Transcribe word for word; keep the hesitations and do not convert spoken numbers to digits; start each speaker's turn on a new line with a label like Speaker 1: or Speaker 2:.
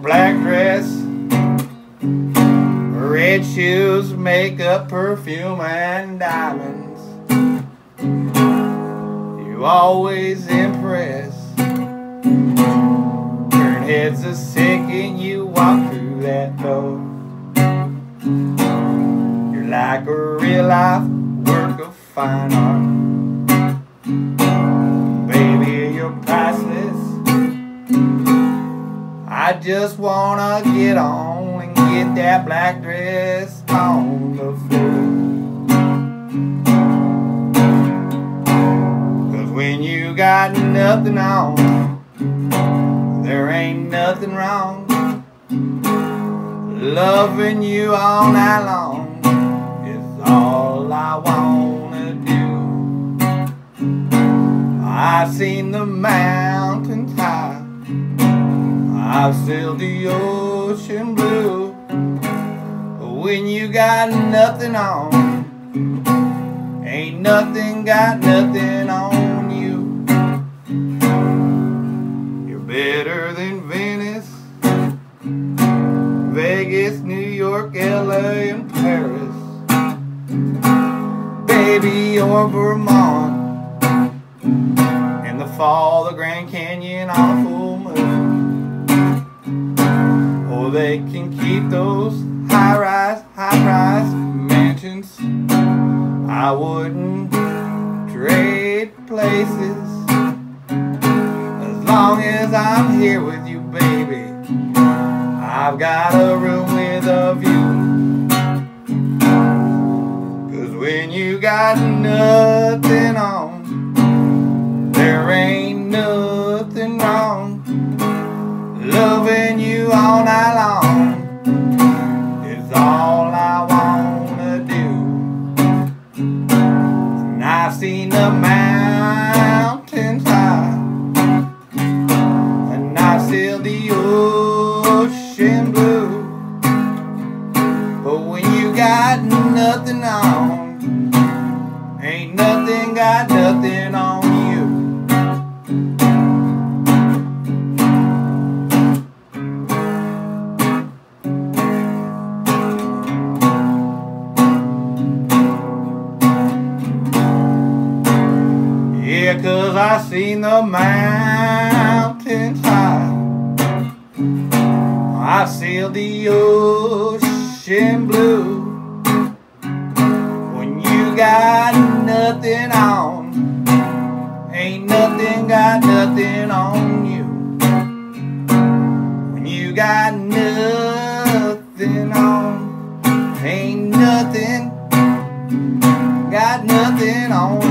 Speaker 1: black dress, red shoes, makeup, perfume, and diamonds. You always impress. Turn heads the second you walk through that door. You're like a real life work of fine art. Baby, you're priceless. I just wanna get on and get that black dress on the floor. Cause when you got nothing on, there ain't nothing wrong. Loving you all night long is all I wanna do. I've seen the mountains high, I've sailed the ocean blue. When you got nothing on, ain't nothing got nothing on you. You're better than Venice, Vegas, New York, L A, and Paris. Baby, you're Vermont. In the fall, the Grand Canyon on a full moon. Oh, they can keep those high-rise, high-rise mansions. I wouldn't trade places as long as I'm here with you, baby. I've got a room with a view. Cause when you got nothing on, there ain't nothing wrong. Loving you all night long is all I wanna do. And I've seen the mountains high, and I've sailed the ocean blue. But when you got nothing on, ain't nothing got nothing on you. Yeah, cause I seen the mountains high, I sailed the ocean blue. When you got nothing on, ain't nothing got nothing on you. When you got nothing on, ain't nothing got nothing on